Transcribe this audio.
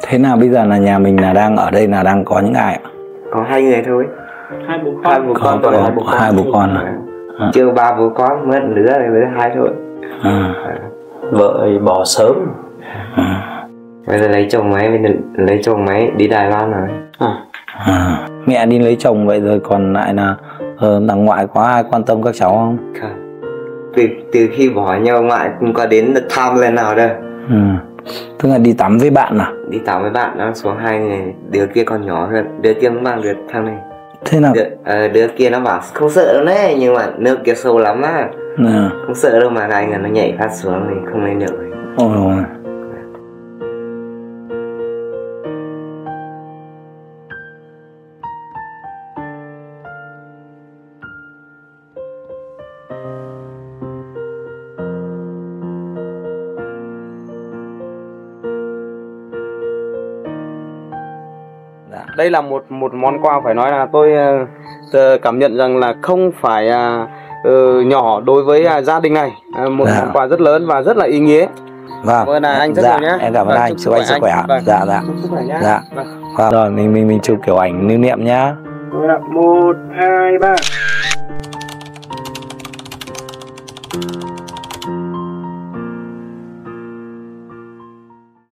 Thế nào bây giờ là nhà mình là đang ở đây là đang có những ai ạ? Có 2 người thôi. Hai bố con. Hai bố con à? Chưa 3 bố con, mất lứa này với 2 thôi. Vợ bỏ sớm. Bây giờ lấy chồng máy đi Đài Loan rồi. Mẹ đi lấy chồng vậy rồi còn lại là đằng ngoại có ai quan tâm các cháu không? Không. Từ khi bỏ nhau ngoại cũng có đến thăm lần nào đâu. Tức là đi tắm với bạn à? Đi tắm với bạn, nó xuống 2 người, đứa kia còn nhỏ hơn, đứa kia cũng bằng được thằng này. Thế nào? Đứa kia nó bảo không sợ đâu đấy, nhưng mà nước kia sâu lắm á. Không sợ đâu mà anh là nó nhảy phát xuống thì không lên được. Ôi. Đây là một món quà phải nói là tôi cảm nhận rằng là không phải nhỏ đối với gia đình này. Một món quà rất lớn và rất là ý nghĩa. Vâng. Cảm ơn anh rất nhiều nhé. Em cảm ơn anh, chúc anh sức khỏe. Dạ. Sức khỏe nhé. Dạ. Vâng. Rồi mình chụp kiểu ảnh lưu niệm nhá. 1, 2, 3.